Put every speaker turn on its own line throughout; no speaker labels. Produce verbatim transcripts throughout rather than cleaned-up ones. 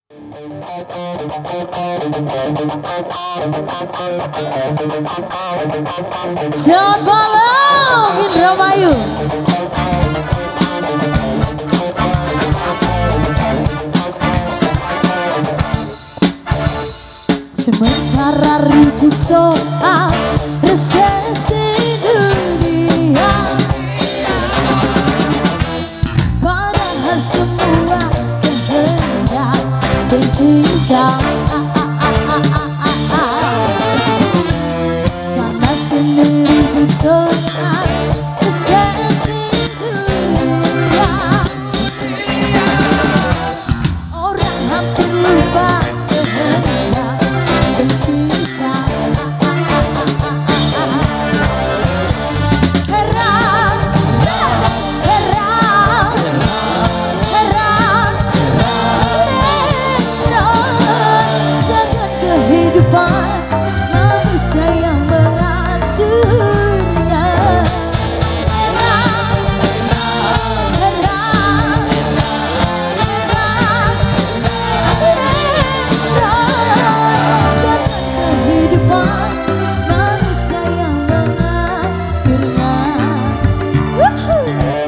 Selamat malam Indramayu. Sementara ribut soal resesi dunia, padahal semua kehendak berpindah. Sana sini ribut soal resesi dunia, orang hampir lupa kehendak bercinta. Heran, heran, heran, heran saja kehidupan manusia yang mengaturnya. Heran, heran, heran, heran saja kehidupan manusia yang mengaturnya. Wuhu.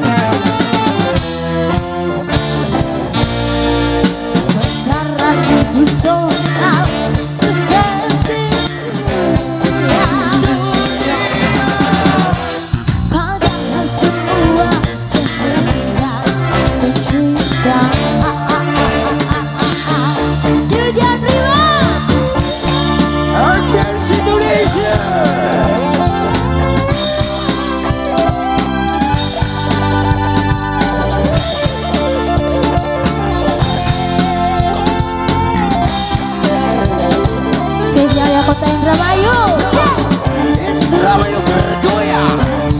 Sementara ribut soal resesi dunia, padahal semua kehendak bercinta. Juga prima
Dance Indonesia.
spesial ya Kota Indramayu.
Indramayu bergoyang.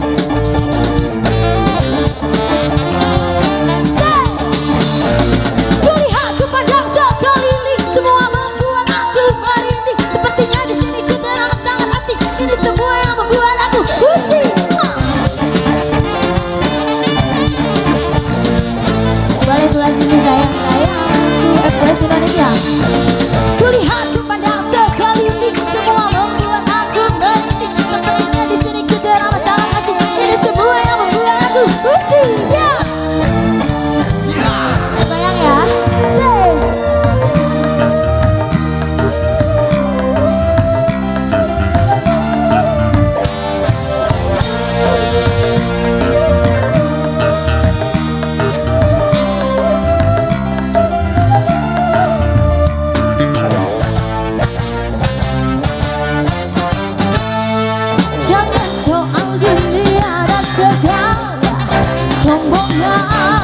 Kulihat kupandang sekeliling, semua membuat aku merinding. Sepertinya di sini ku teramat sangat asing. Ini semua yang membuat aku pusing. Ah. Boleh sebelah sini sayang, sayang. F P S Indonesia. Kulihat kupandang sekeliling, semua membuat aku merinding. Sepertinya di sini ku teramat sangat asing. Ini semua yang membuat aku pusing. Ya. Sayang ya. Say. Jangan soal dunia dan segala sombongnya.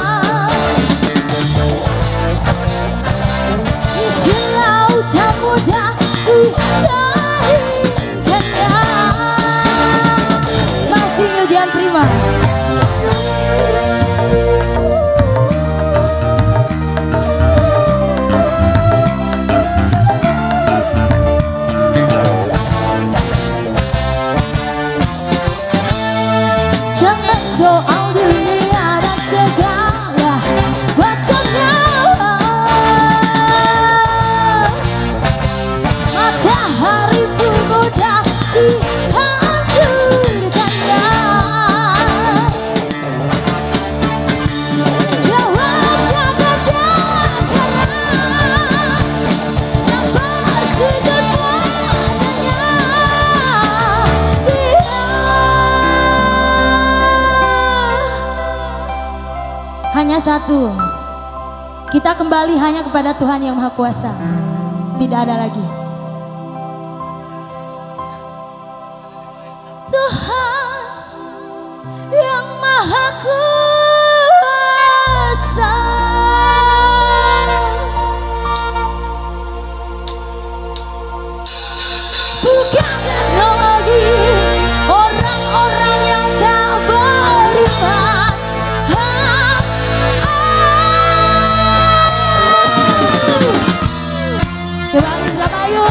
Isi lautan mudah dikendalikannya. Masih ujian prima. Jangan soal dunia dan segala macamnya. Matahari pun mudah dihancurkannya. Jawabnya katakanlah yang bersujud padanya. Dia hanya satu. Kita kembali hanya kepada Tuhan yang Maha Kuasa. Tidak ada lagi. Tuhan yang Maha Kuasa. Bukan teknologi orang-orang yang tak beriman. Kembali Indramayu.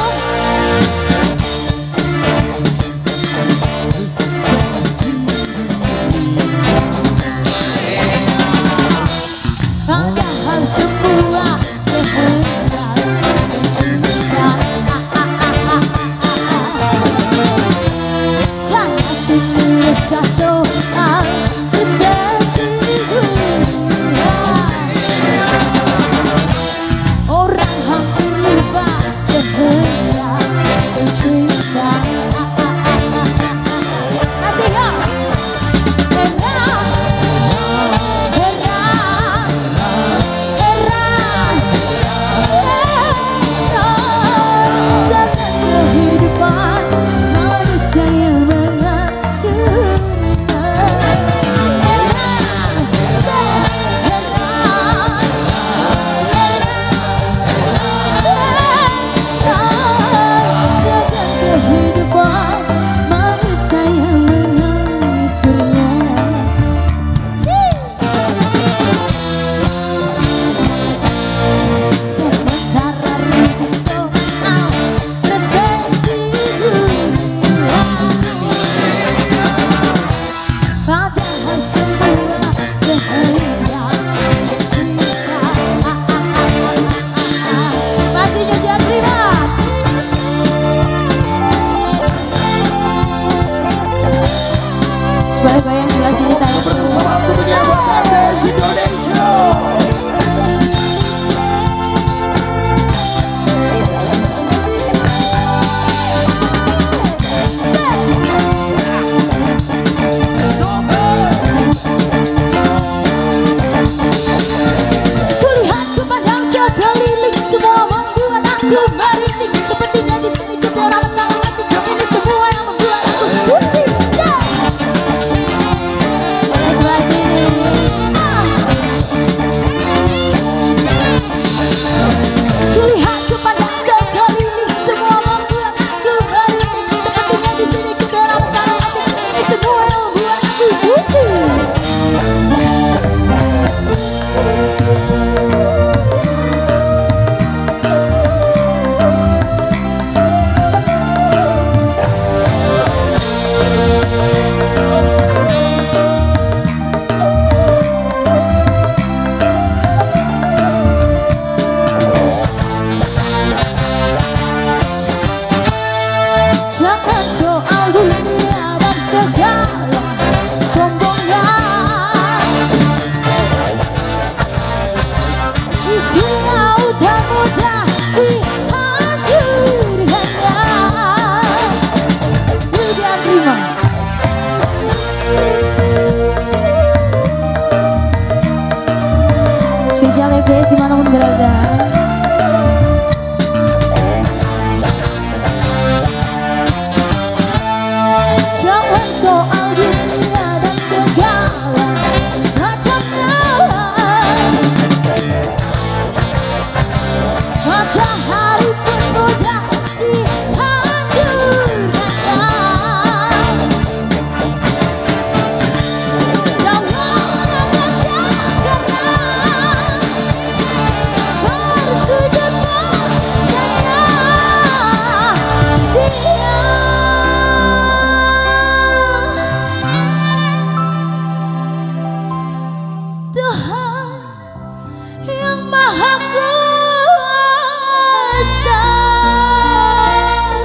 resah.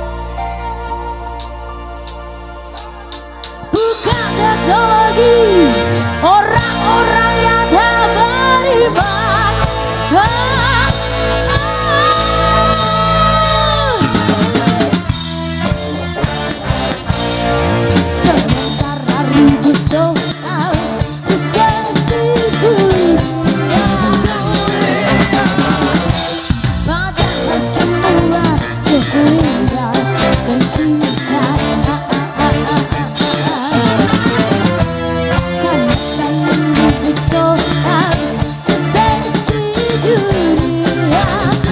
Bukan teknologi orang-orang yang tak beriman. Ah, ah. Sementara ribut soal posesifku, padahal semua sekedar pencinta. Sama-sama ribut soal posesif dunia.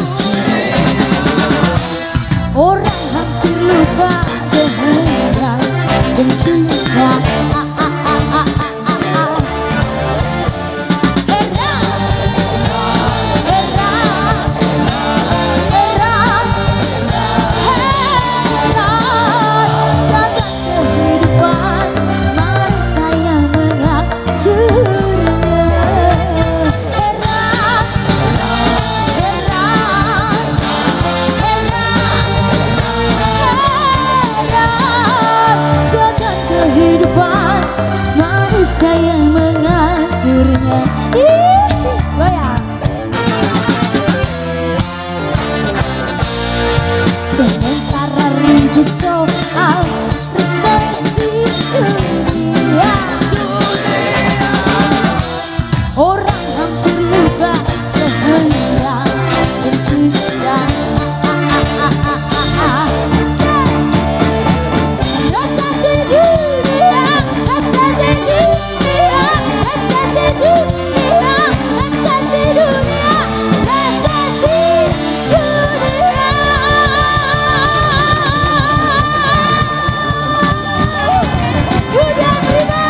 Orang hampir lupa dengan pencinta. Yang mengaturnya. Ih, goyang. Sementara ribut soal resesi usia, orang hampir lupa kehendak pencinta. Resesi dunia, resesi dunia, resesi dunia, resesi dunia, resesi dunia. Udah terima.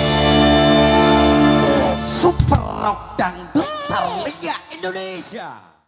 Super Rock Dangdut terlihat Indonesia.